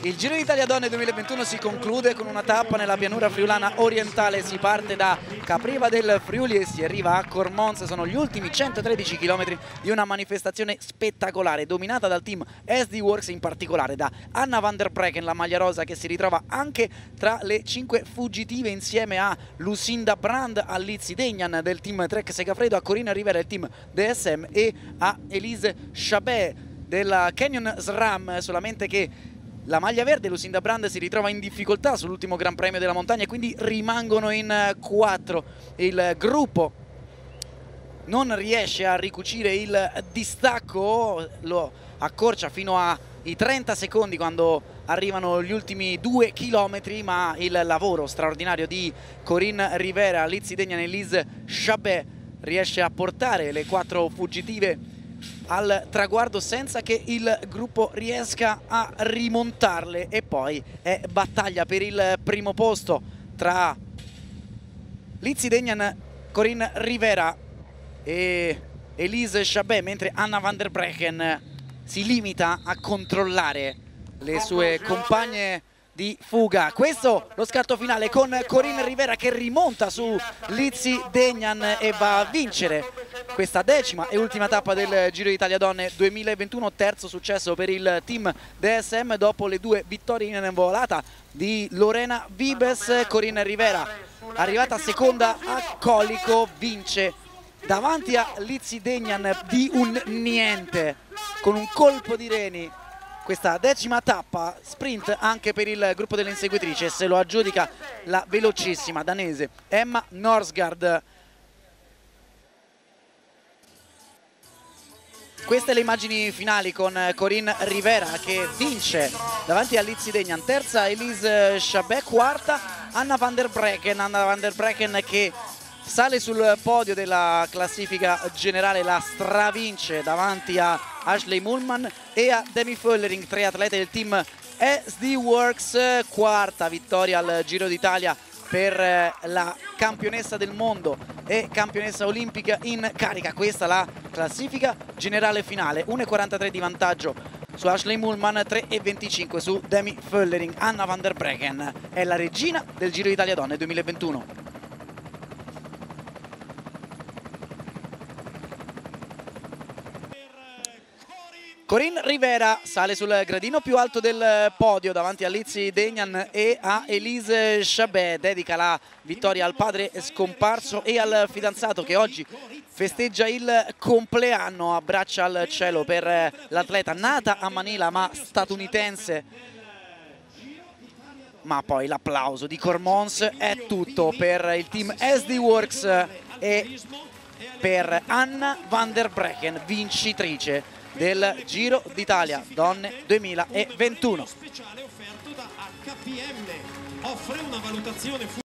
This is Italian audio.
Il Giro d'Italia Donne 2021 si conclude con una tappa nella pianura friulana orientale. Si parte da Capriva del Friuli e si arriva a Cormons. Sono gli ultimi 113 km di una manifestazione spettacolare dominata dal team SD Works, in particolare da Anna van der Breggen, la maglia rosa, che si ritrova anche tra le 5 fuggitive insieme a Lucinda Brand, a Lizzie Deignan del team Trek Segafredo, a Corinna Rivera del team DSM e a Elise Chabet della Canyon SRAM. Solamente che la maglia verde, Lucinda Brand, si ritrova in difficoltà sull'ultimo Gran Premio della montagna e quindi rimangono in 4. Il gruppo non riesce a ricucire il distacco, lo accorcia fino ai 30 secondi quando arrivano gli ultimi 2 chilometri, ma il lavoro straordinario di Corinne Rivera, Lizzie Deignan e Elise Chabet riesce a portare le 4 fuggitive al traguardo senza che il gruppo riesca a rimontarle, e poi è battaglia per il primo posto tra Lizzie Deignan, Corinne Rivera e Elise Chabet, mentre Anna van der Breggen si limita a controllare le sue compagne di fuga. Questo lo scatto finale con Corinne Rivera che rimonta su Lizzie Deignan e va a vincere questa 10ª e ultima tappa del Giro d'Italia Donne 2021. Terzo successo per il team DSM dopo le 2 vittorie in volata di Lorena Wiebes. Corinne Rivera, arrivata seconda a Colico, vince davanti a Lizzie Deignan di un niente, con un colpo di reni, questa 10ª tappa. Sprint anche per il gruppo delle inseguitrici e se lo aggiudica la velocissima danese Emma Norsgaard. Queste le immagini finali con Corinne Rivera che vince davanti a Lizzie Deignan, terza Elise Chabet, quarta Anna van der Breggen. Anna van der Breggen che sale sul podio della classifica generale, la stravince davanti a Ashley Mullman e a Demi Vollering, 3 atlete del team SD Works. Quarta vittoria al Giro d'Italia per la campionessa del mondo e campionessa olimpica in carica. Questa la classifica generale finale, 1,43 di vantaggio su Ashley Mullman, 3,25 su Demi Vollering. Anna van der Breggen è la regina del Giro d'Italia Donne 2021. Corinne Rivera sale sul gradino più alto del podio davanti a Lizzie Deignan e a Elise Chabet. Dedica la vittoria al padre scomparso e al fidanzato che oggi festeggia il compleanno. Abbraccia al cielo per l'atleta nata a Manila ma statunitense. Ma poi l'applauso di Cormons è tutto per il team SD Works e per Anna van der Breggen, vincitrice del Giro d'Italia Donne 2021.